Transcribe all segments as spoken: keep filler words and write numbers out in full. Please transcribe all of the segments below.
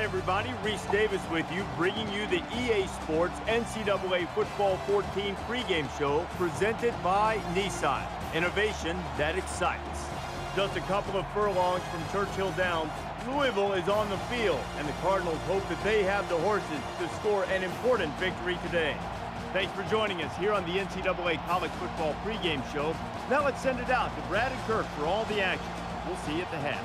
Hi, everybody. Reese Davis with you, bringing you the E A Sports N C double A Football fourteen pregame show presented by Nissan. Innovation that excites. Just a couple of furlongs from Churchill Downs, Louisville is on the field, and the Cardinals hope that they have the horses to score an important victory today. Thanks for joining us here on the N C double A College Football pregame show. Now let's send it out to Brad and Kirk for all the action. We'll see you at the half.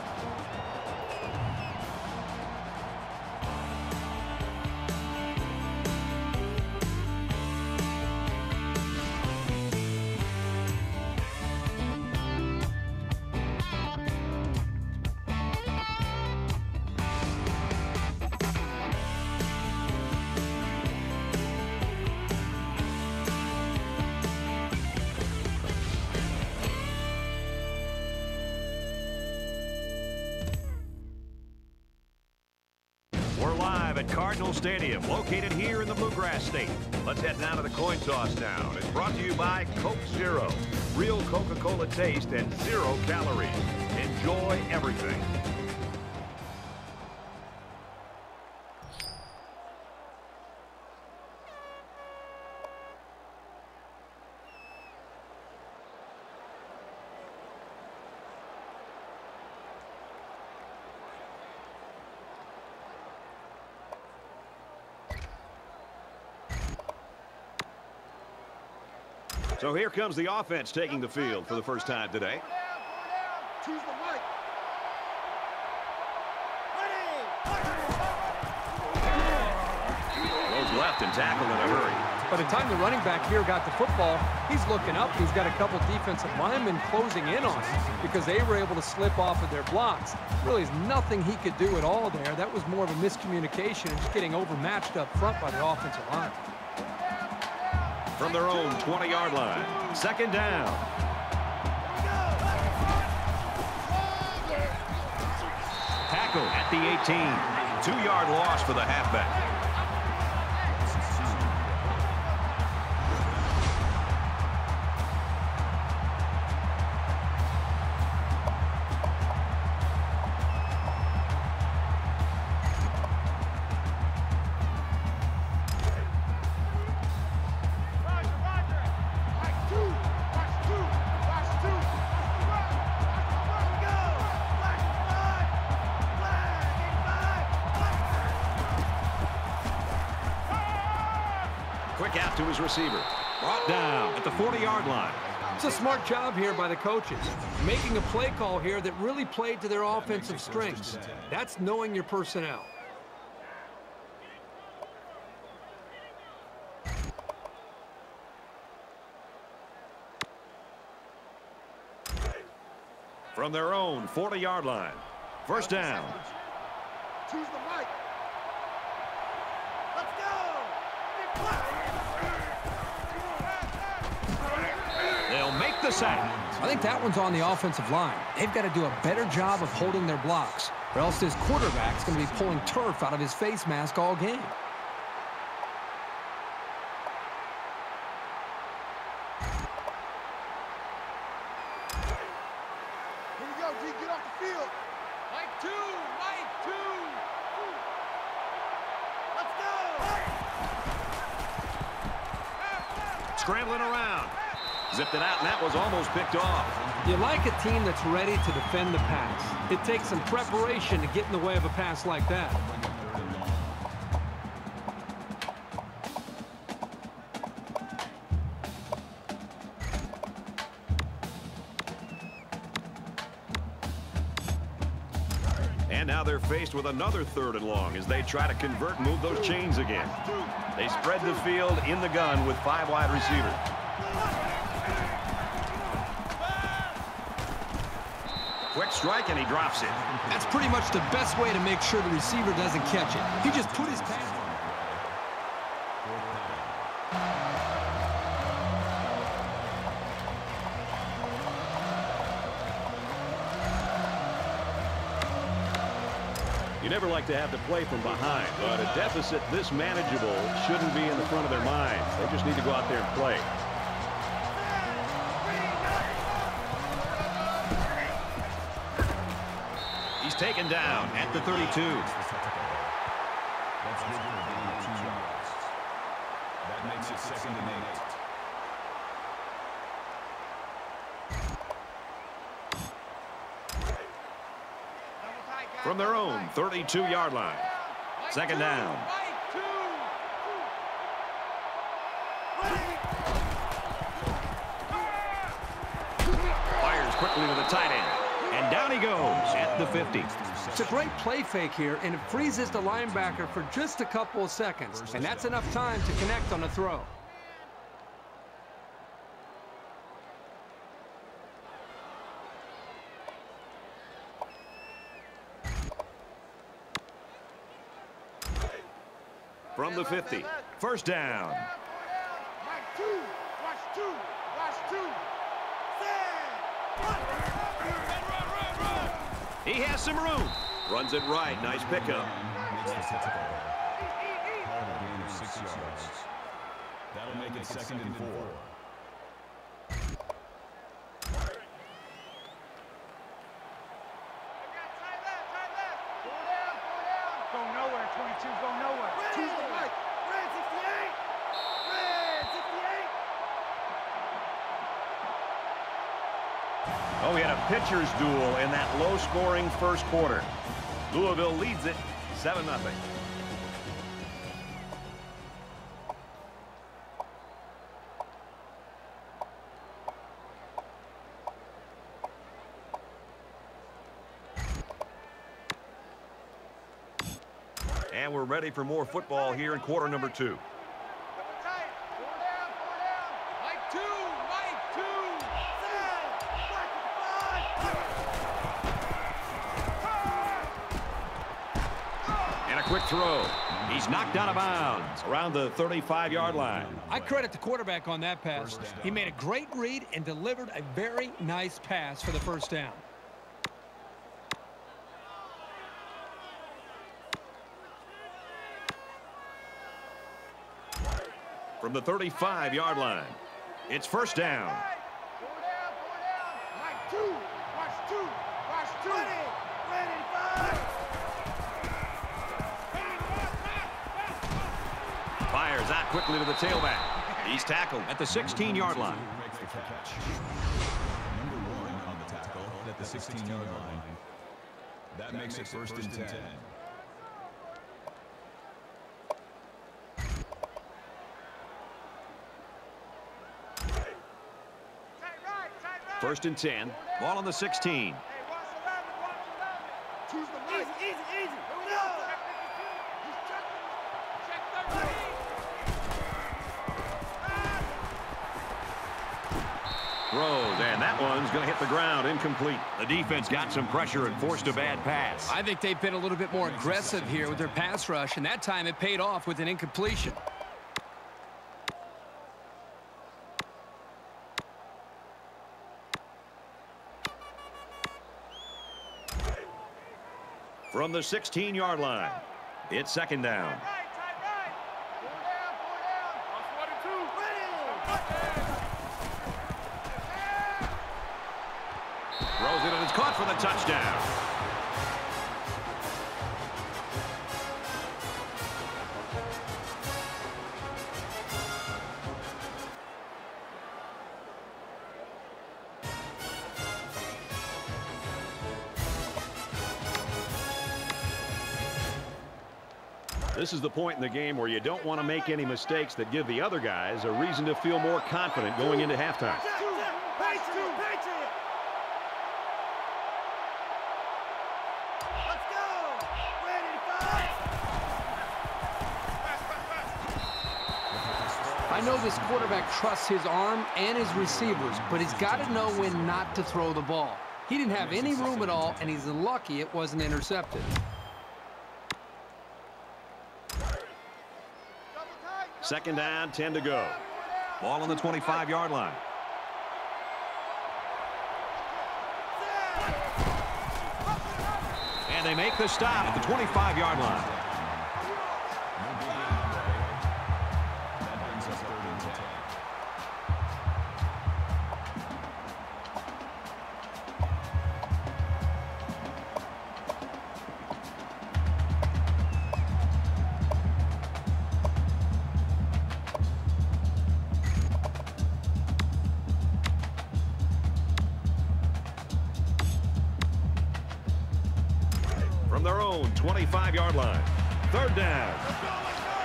At Cardinal Stadium, located here in the Bluegrass State. Let's head down to the coin toss now. It's brought to you by Coke Zero. Real Coca-Cola taste and zero calories. Enjoy everything. So here comes the offense taking the field for the first time today. Choose the right. Goes left and tackled in a hurry. By the time the running back here got the football, he's looking up. He's got a couple defensive linemen closing in on him because they were able to slip off of their blocks. Really, there's nothing he could do at all there. That was more of a miscommunication and just getting overmatched up front by the offensive line. From their own twenty-yard line. Second down. Tackle at the eighteen. Two-yard loss for the halfback. Quick out to his receiver. Brought down at the forty-yard line. It's a smart job here by the coaches. Making a play call here that really played to their offensive strengths. That's knowing your personnel. From their own forty-yard line. First down. Choose the right. Let's go. They'll make the sack. I think that one's on the offensive line. They've got to do a better job of holding their blocks, or else this quarterback's going to be pulling turf out of his face mask all game. Here we go, D. Get off the field. Right two. Right two. Let's go. Scrambling around. Zipped it out, and that was almost picked off. You like a team that's ready to defend the pass. It takes some preparation to get in the way of a pass like that. And now they're faced with another third and long as they try to convert and move those chains again. They spread the field in the gun with five wide receivers. Quick strike, and he drops it. That's pretty much the best way to make sure the receiver doesn't catch it. He just put his pass. You never like to have to play from behind, but a deficit this manageable shouldn't be in the front of their minds. They just need to go out there and play. He's taken down at the thirty-two. second and eight. From their own thirty-two yard line. Second down. Fires quickly to the tight end. And down he goes at the fifty. It's a great play fake here, and it freezes the linebacker for just a couple of seconds. And that's enough time to connect on the throw. From the fifty, first down. Watch two, watch two, watch two. He has some room. Runs it right. Nice pickup. Six yards. That'll make it second and four. Go nowhere, twenty-two, go nowhere. Two's the right. Red sixty-eight. Red sixty-eight. Oh, we had a pitcher's duel in that low-scoring first quarter. Louisville leads it seven nothing. And we're ready for more football here in quarter number two. Mike two, Mike two. And a quick throw. He's knocked out of bounds around the thirty-five yard line. I credit the quarterback on that pass. He made a great read and delivered a very nice pass for the first down. From the thirty-five yard line, it's first down. Four down, four down. Mike two, watch two, watch two. Ready, ready, five. Fires out quickly to the tailback. He's tackled at the sixteen yard line. Makes the catch. Number one on the tackle at the sixteen yard line. That makes it first and ten. First and ten. Ball on the sixteen. Hey, watch the line, watch the line. Two's the right. Easy, easy, easy. Here we go. He's checking. Check thirteen. Throws, and that one's going to hit the ground incomplete. The defense got some pressure and forced a bad pass. I think they've been a little bit more aggressive here with their pass rush, and that time it paid off with an incompletion. From the sixteen yard line, it's second down. Right, tight right. Four down, four down. Watch one and two. Ready. Throws it, and it's caught for the touchdown. This is the point in the game where you don't want to make any mistakes that give the other guys a reason to feel more confident going into halftime. I know this quarterback trusts his arm and his receivers, but he's got to know when not to throw the ball. He didn't have any room at all, and he's lucky it wasn't intercepted. Second down, ten to go. Ball on the twenty-five yard line. And they make the stop at the twenty-five yard line. That brings us third and ten. From their own twenty-five yard line. Third down. Let's go, let's go.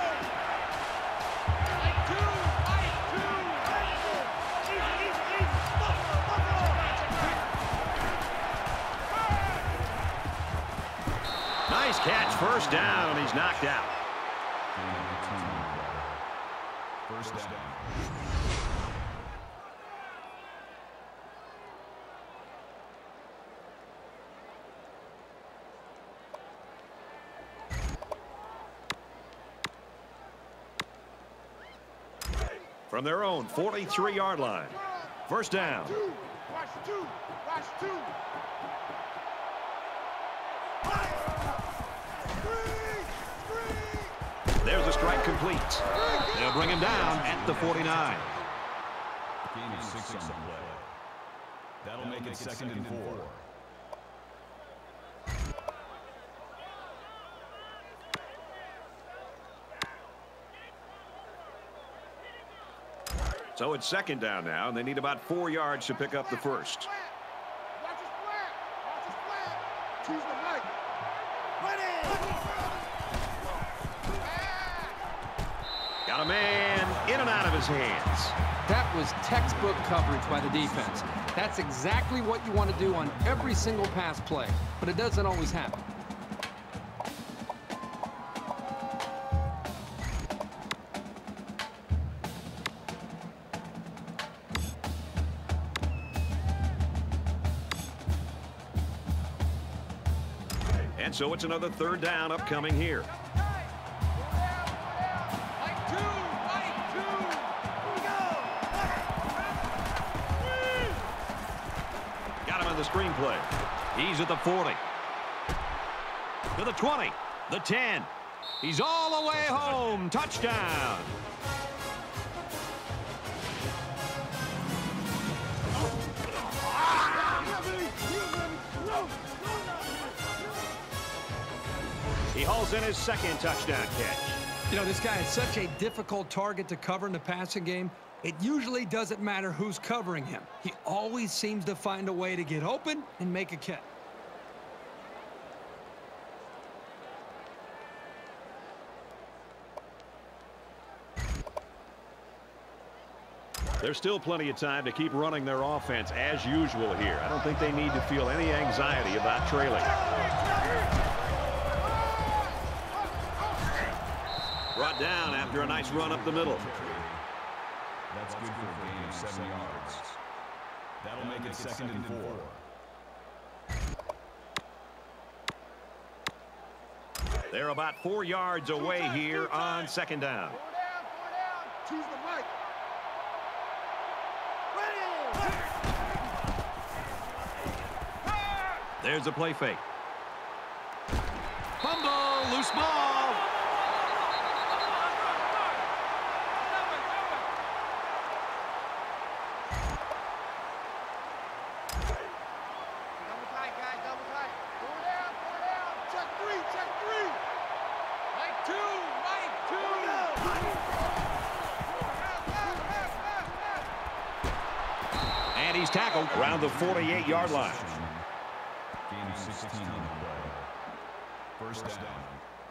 Like two, like two. Easy, easy, easy. Buffalo, Buffalo. Nice catch. First down. He's knocked out. First down. From their own forty-three yard line. First down. Two, watch two, watch two. Three, three. There's a strike complete. They'll bring him down at the forty-nine. Gain of six on the play. That'll make it second and four. So it's second down now, and they need about four yards to pick up the first. Watch his flat. Watch his flat. Choose the right. Ready. Got a man in and out of his hands. That was textbook coverage by the defense. That's exactly what you want to do on every single pass play, but it doesn't always happen. And so it's another third down upcoming here. Like two, like two. Here we go. Got him on the screenplay. He's at the forty. To the twenty. The ten. He's all the way home. Touchdown. He hauls in his second touchdown catch. You know, this guy is such a difficult target to cover in the passing game. It usually doesn't matter who's covering him. He always seems to find a way to get open and make a catch. There's still plenty of time to keep running their offense as usual here. I don't think they need to feel any anxiety about trailing. Brought down after a nice run up the middle. That's good for a gain of seven yards. That'll make it second and four. They're about four yards away here on second down. Four down, four down. Choose the right. Ready. There's a play fake. Fumble, loose ball. Double tight, guys, double tight. Four down, four down. Check three, check three. Like two, like two. And he's tackled around the forty-eight yard line. Gain of sixteen on the play. First down.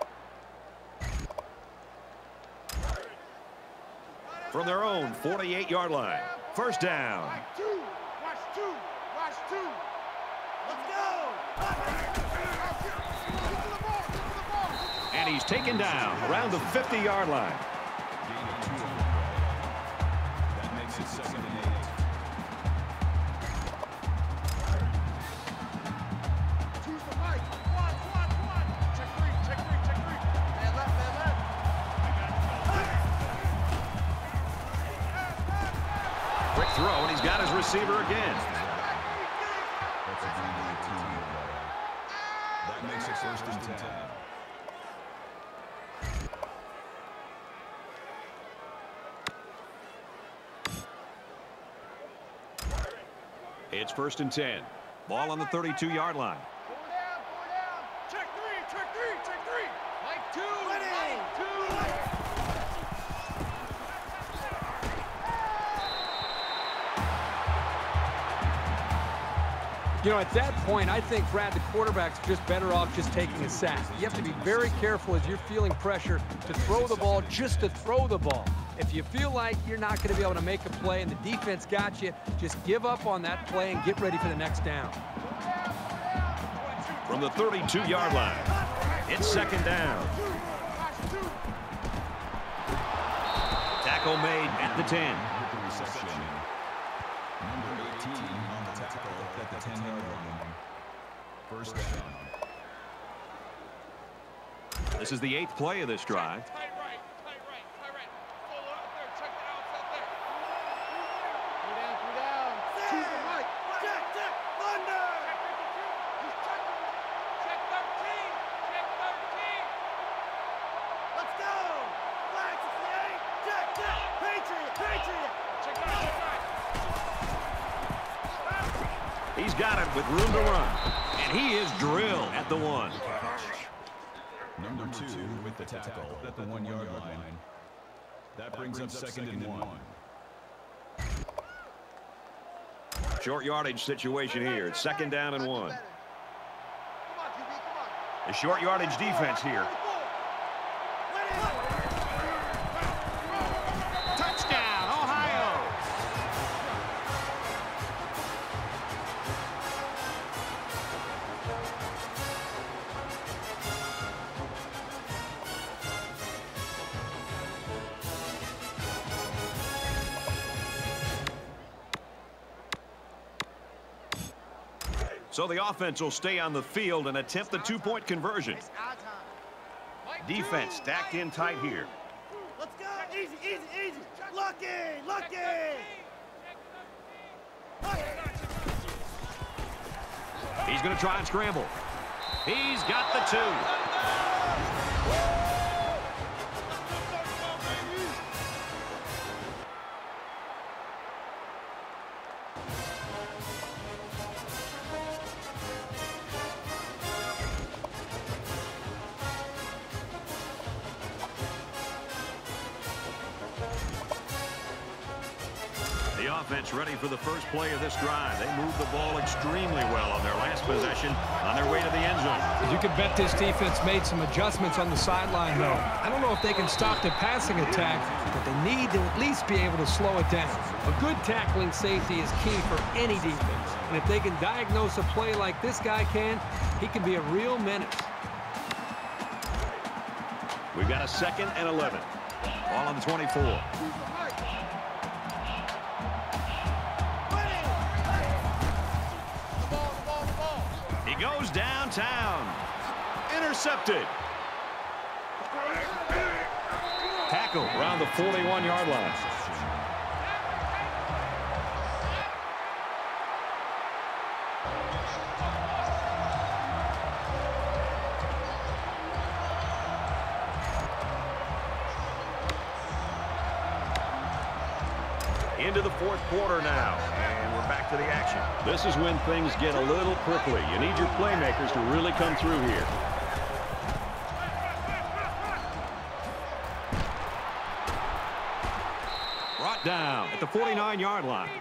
From their own forty-eight yard line. First down. Like two, watch two, watch two. Let's go. Get to the ball, get to the ball. And he's taken down around the fifty yard line. Gain of two on the play. That makes it second and eight. Choose the right. One, one, one. Check three, check three, check three. Man left, man left. Quick throw, and he's got his receiver again. That's a gain of eighteen on the play. That makes it first and ten. It's first and ten. Ball on the thirty-two yard line. Four down, four down. Check three, check three, check three. Like two, like two. You know, at that point, I think, Brad, the quarterback's just better off just taking a sack. You have to be very careful as you're feeling pressure to throw the ball just to throw the ball. If you feel like you're not going to be able to make a play and the defense got you, just give up on that play and get ready for the next down. From the thirty-two yard line, it's second down. Tackle made at the ten. Number eighteen on the tackle at the ten yard line. First down. This is the eighth play of this drive. Tight right, tight right, tight right. Follow up there, check that out, set there. Three down, three down. Choose the right. Check, check, Thunder. He's checking. Check thirteen, check thirteen. Let's go. Flag sixty-eight. Check, check. Patriot, Patriot. Check it out, check it out. He's got it with room to run. And he is drilled at the one. Number two with the tackle at the one yard line. That brings up second and one. Short yardage situation here. It's second down and one. Come on, Q B, come on. The short yardage defense here. Touchdown, Ohio! So the offense will stay on the field and attempt the two-point conversion. It's our time. Defense stacked in tight here. Let's go. Easy, easy, easy. Lucky, lucky. He's going to try and scramble. He's got the two. The offense ready for the first play of this drive. They moved the ball extremely well on their last possession on their way to the end zone. You can bet this defense made some adjustments on the sideline, though. I don't know if they can stop the passing attack, but they need to at least be able to slow it down. A good tackling safety is key for any defense. And if they can diagnose a play like this guy can, he can be a real menace. We've got a second and eleven. Ball on the twenty-four. He goes downtown. Intercepted. Tackle around the forty-one yard line. Into the fourth quarter now, and we're back to the action. This is when things get a little prickly. You need your playmakers to really come through here. Brought down at the forty-nine yard line.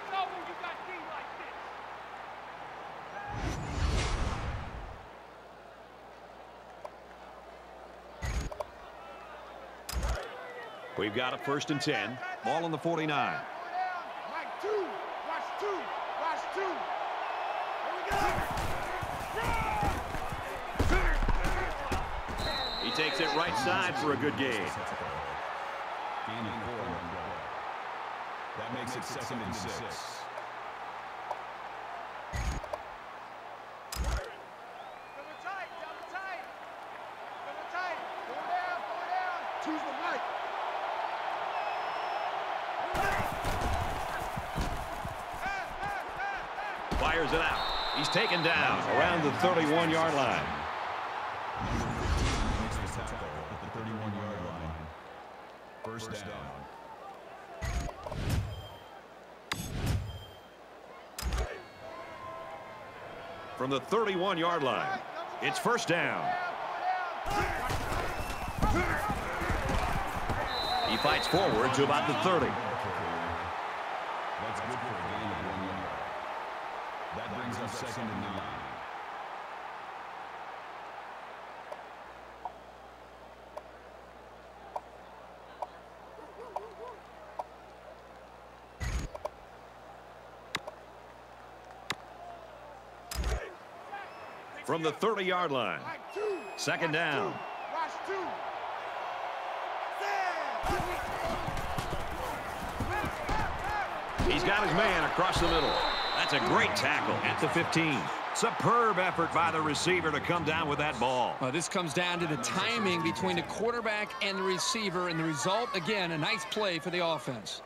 We've got a first and ten. Ball on the forty-nine. Mike two. Watch two. Watch two. Here we go. He takes it right side for a good gain. Gaining four. That makes it second and six. Double tight. Double tight. Double tight. Go down. Go down. Choose the right. Fires it out. He's taken down around the thirty-one yard line. Makes the tackle at the thirty-one yard line. First down. From the thirty-one yard line, it's first down. He fights forward to about the thirty. That's good for a gain of one yard. That brings up second and nine. From the thirty-yard line. Second down. He's got his man across the middle. That's a great tackle at the fifteen. Superb effort by the receiver to come down with that ball. Well, this comes down to the timing between the quarterback and the receiver, and the result, again, a nice play for the offense.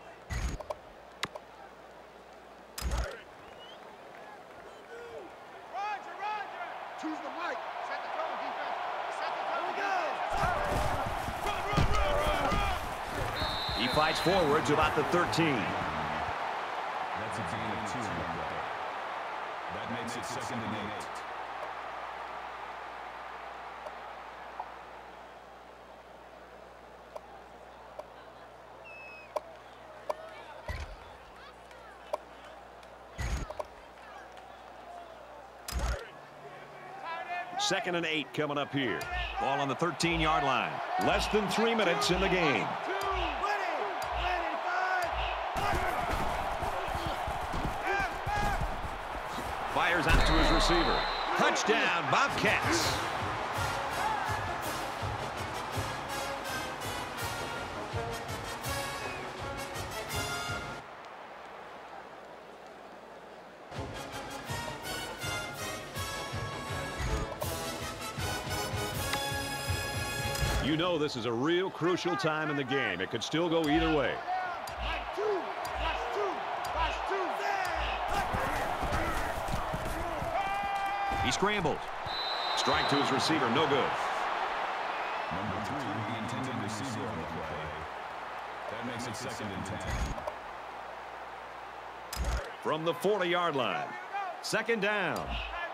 He fights forward to about the thirteen. That's a gain of two on the play. That makes it second and eight. Second and eight coming up here. Ball on the thirteen-yard line. Less than three minutes in the game. Fires out to his receiver. Touchdown, Bobcats. You know this is a real crucial time in the game. It could still go either way. He scrambles. Strike to his receiver, no good. Number three, the intended receiver on the play. That makes it second and ten. From the forty-yard line. Second down.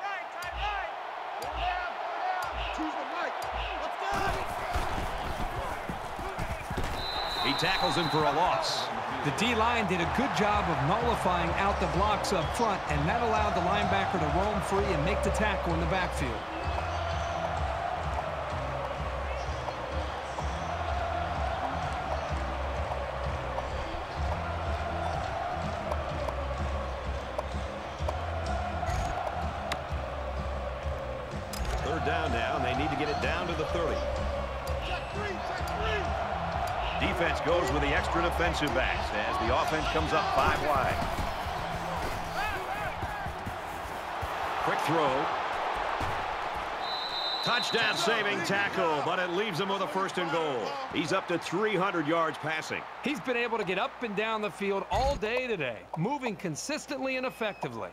He tackles him for a loss. The D-line did a good job of nullifying out the blocks up front, and that allowed the linebacker to roam free and make the tackle in the backfield. Third down now, and they need to get it down to the thirty. Defense goes with the extra defensive backs as the offense comes up five wide. Quick throw. Touchdown saving tackle, but it leaves him with a first and goal. He's up to three hundred yards passing. He's been able to get up and down the field all day today, moving consistently and effectively.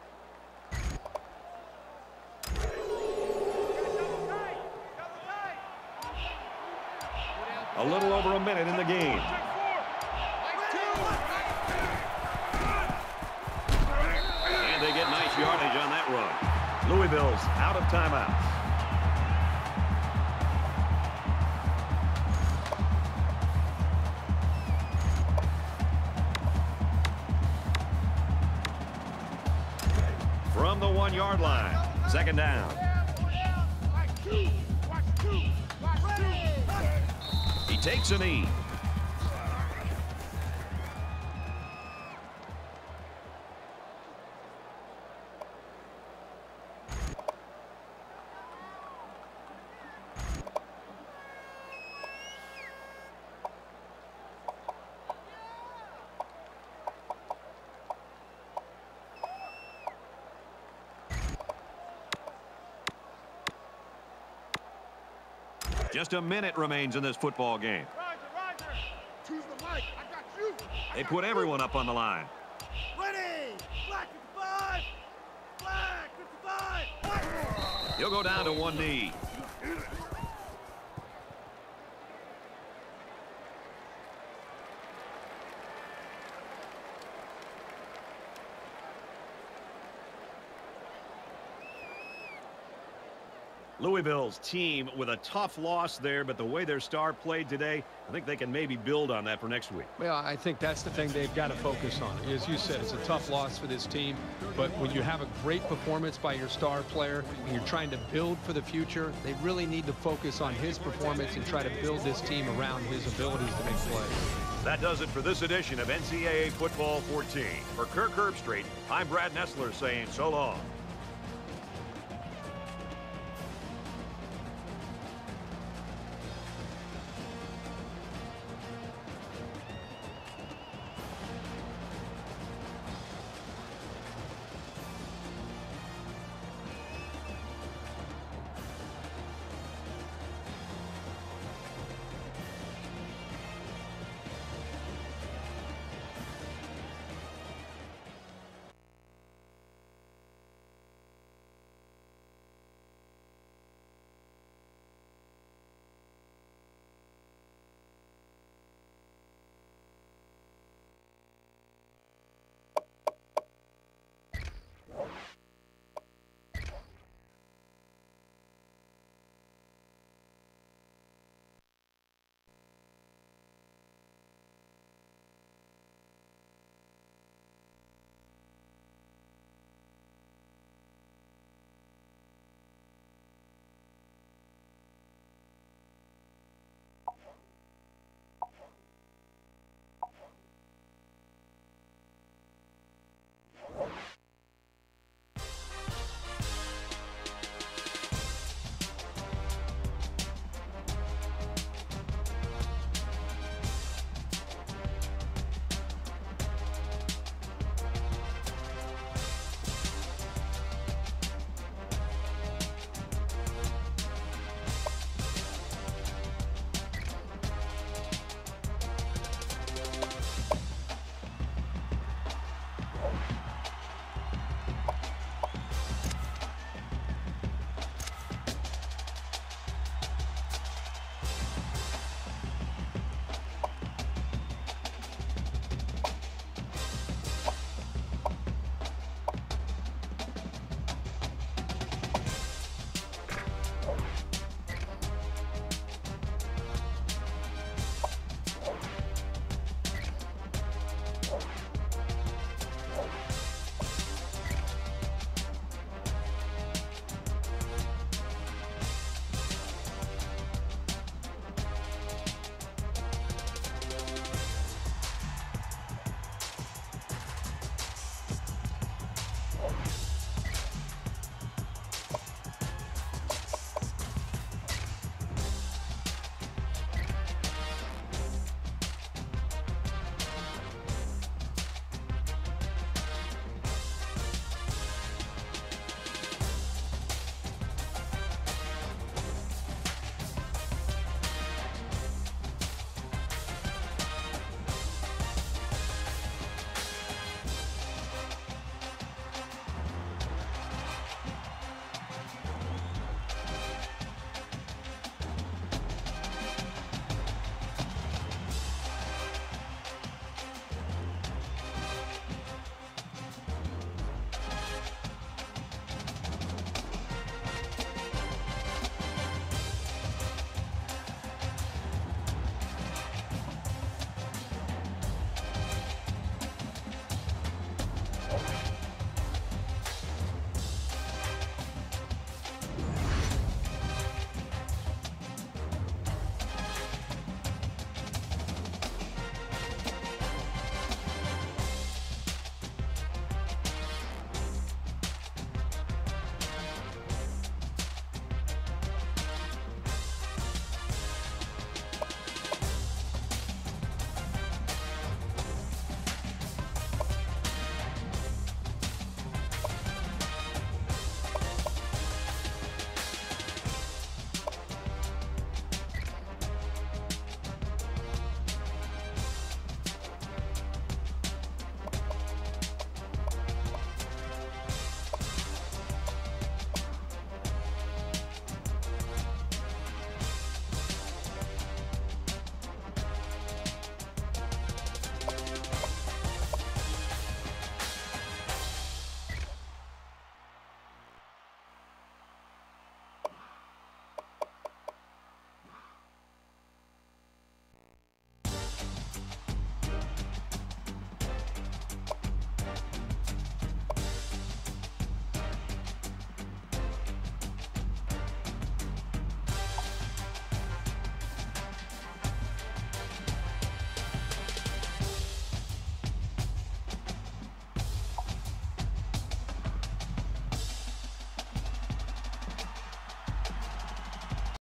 A little over a minute in the game. And they get nice yardage on that run. Louisville's out of timeout. From the one-yard line, second down. He takes a knee. Just a minute remains in this football game. They put everyone up on the line. Ready! Black fifty-five! Black fifty-five! He'll go down to one knee. Louisville's team with a tough loss there, but the way their star played today, I think they can maybe build on that for next week. Well, I think that's the thing they've got to focus on. As you said, it's a tough loss for this team, but when you have a great performance by your star player and you're trying to build for the future, they really need to focus on his performance and try to build this team around his abilities to make plays. That does it for this edition of N C double A Football fourteen. For Kirk Herbstreit, I'm Brad Nessler saying so long.